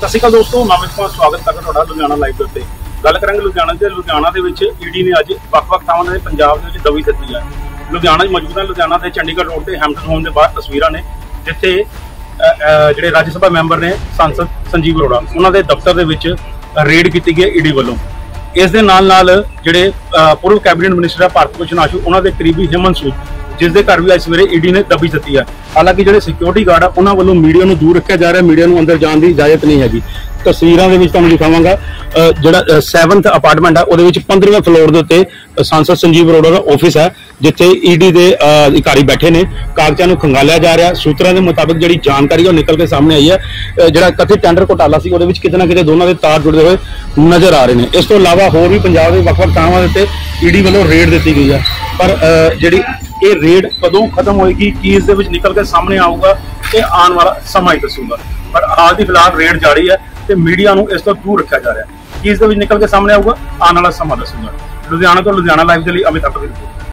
ਸਤਿ ਸ਼੍ਰੀ ਅਕਾਲ ਦੋਸਤੋ, ਮੈਂ ਅਮਿਤ ਕੁਮਾਰ ਸਵਾਗਤ ਕਰਦਾ ਤੁਹਾਡਾ ਲੁਧਿਆਣਾ ਲਾਈਵ ਦੇ ਉੱਤੇ। ਗੱਲ ਕਰਾਂਗੇ ਲੁਧਿਆਣਾ ਦੇ ਵਿੱਚ ਈਡੀ ਨੇ ਅੱਜ ਵੱਖ-ਵੱਖ ਥਾਵਾਂ ਦੇ ਪੰਜਾਬ ਦੇ ਵਿੱਚ ਦਬੀ ਦਿੱਤੀ ਹੈ। ਲੁਧਿਆਣਾ ਮੌਜੂਦ ਹੈ, ਲੁਧਿਆਣਾ ਦੇ ਚੰਡੀਗੜ੍ਹ ਰੋਡ ਤੇ ਹੈਮਪਟਨ ਹੋਮ ਦੇ ਬਾਹਰ ਤਸਵੀਰਾਂ ਨੇ ਜਿੱਥੇ ਜਿਹੜੇ ਰਾਜ ਸਭਾ ਮੈਂਬਰ ਨੇ ਸਾਂਸਦ ਸੰਜੀਵ ਅਰੋੜਾ ਉਹਨਾਂ ਦੇ ਦਫ਼ਤਰ ਦੇ ਵਿੱਚ ਰੇਡ ਕੀਤੀ ਗਈ ਈਡੀ ਵੱਲੋਂ। ਇਸ ਦੇ ਨਾਲ ਜਿਹੜੇ ਪੂਰਵ ਕੈਬਨਿਟ ਮਿਨਿਸਟਰ ਭਾਰਤ ਭੂਸ਼ਣ ਆਸ਼ੂ ਉਹਨਾਂ ਦੇ ਕਰੀਬੀ ਹਿਮੰਤ ਸੂਦ ਜਿਸ ਦੇ ਘਰ ਵੀ ਅੱਜ ਸਵੇਰੇ ਈਡੀ ਨੇ ਦਬੀ ਦਿੱਤੀ ਹੈ। ਹਾਲਾਂਕਿ ਜਿਹੜੇ ਸਿਕਿਉਰਿਟੀ ਗਾਰਡ ਆ ਉਹਨਾਂ ਵੱਲੋਂ ਮੀਡੀਆ ਨੂੰ ਦੂਰ ਰੱਖਿਆ ਜਾ ਰਿਹਾ, ਮੀਡੀਆ ਨੂੰ ਅੰਦਰ ਜਾਣ ਦੀ ਇਜਾਜ਼ਤ ਨਹੀਂ ਹੈਗੀ। ਤਸਵੀਰਾਂ ਦੇ ਵਿੱਚ ਤੁਹਾਨੂੰ ਦਿਖਾਵਾਂਗਾ ਜਿਹੜਾ 7th ਅਪਾਰਟਮੈਂਟ ਹੈ ਉਹਦੇ ਵਿੱਚ 15ਵੇਂ ਫਲੋਰ ਦੇ ਉੱਤੇ ਸਾਂਸਦ ਸੰਜੀਵ ਅਰੋੜਾ ਦਾ ਆਫਿਸ ਹੈ ਜਿੱਥੇ ਈਡੀ ਦੇ ਅਧਿਕਾਰੀ ਬੈਠੇ ਨੇ। ਕਾਗਜ਼ਾਂ ਨੂੰ ਖੰਗਾਲਿਆ ਜਾ ਰਿਹਾ। ਸੂਤਰਾਂ ਦੇ ਮੁਤਾਬਕ ਜਿਹੜੀ ਜਾਣਕਾਰੀ ਉਹ ਨਿਕਲ ਕੇ ਸਾਹਮਣੇ ਆਈ ਹੈ ਜਿਹੜਾ ਕਥਿਤ ਟੈਂਡਰ ਘੁਟਾਲਾ ਸੀ ਉਹਦੇ ਵਿੱਚ ਕਿਤੇ ਨਾ ਕਿਤੇ ਦੋਨਾਂ ਦੇ ਤਾਰ ਜੁੜਦੇ ਹੋਏ ਨਜ਼ਰ ਆ ਰਹੇ ਨੇ। ਇਸ ਤੋਂ ਇਲਾਵਾ ਹੋਰ ਵੀ ਪੰਜਾਬ ਦੇ ਵੱਖ-ਵੱਖ ਥਾਵਾਂ ਦੇ ਉੱਤੇ ਈਡੀ ਵੱਲੋਂ ਰੇਡ ਦਿੱਤੀ ਗਈ ਹੈ, ਪਰ ਜਿਹੜੀ ਇਹ ਰੇਡ ਕਦੋਂ ਖਤਮ ਹੋਏਗੀ, ਕੀ ਇਸ ਦੇ ਵਿੱਚ ਨਿਕਲ ਕੇ ਸਾਹਮਣੇ ਆਊਗਾ, ਇਹ ਆਉਣ ਵਾਲਾ ਸਮਾਂ ਹੀ ਦੱਸੂਗਾ। ਪਰ ਹਾਲ ਦੀ ਫਿਲਹਾਲ ਰੇਡ ਜਾਰੀ ਹੈ ਤੇ ਮੀਡੀਆ ਨੂੰ ਇਸ ਤੋਂ ਦੂਰ ਰੱਖਿਆ ਜਾ ਰਿਹਾ। ਕੀ ਇਸ ਦੇ ਵਿੱਚ ਨਿਕਲ ਕੇ ਸਾਹਮਣੇ ਆਊਗਾ, ਆਉਣ ਵਾਲਾ ਸਮਾਂ ਦੱਸੂਗਾ। ਲੁਧਿਆਣਾ ਤੋਂ ਲੁਧਿਆਣਾ ਲਾਈਵ ਦੇ ਲਈ ਅਮਿਤ ਦੀ ਰਿਪੋਰਟ।